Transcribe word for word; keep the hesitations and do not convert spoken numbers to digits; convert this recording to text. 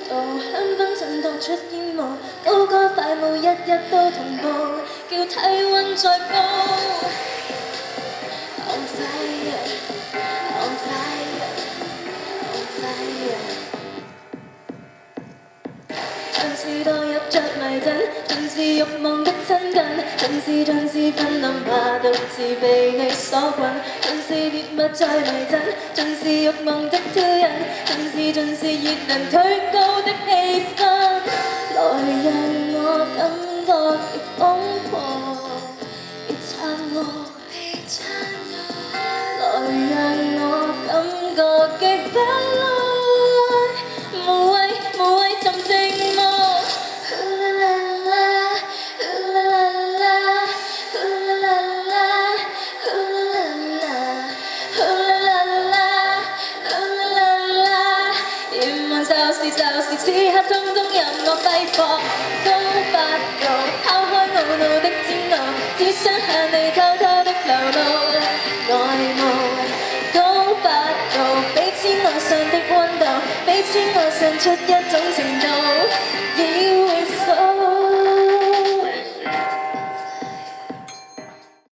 度，香檳襯托出煙霧，高歌快舞日日都同步，叫體溫再高。On fire, on fire, on fire。像是墮入着迷陣，盡是慾望的親近，盡是盡是瀕臨怕獨自被你所困，盡是獵物在迷陣，盡是慾望的挑釁，盡是盡是熱能推高的氣氛。來讓我感覺極瘋狂，別撐我，別撐我。來讓我感覺極快樂，無謂無謂尋寂寞。就是就是此刻，通通任我揮霍，高八度，拋開懊惱的煎熬，只想向你偷偷的流露愛慕。高八度，彼此愛上的溫度，彼此愛上出一種程度。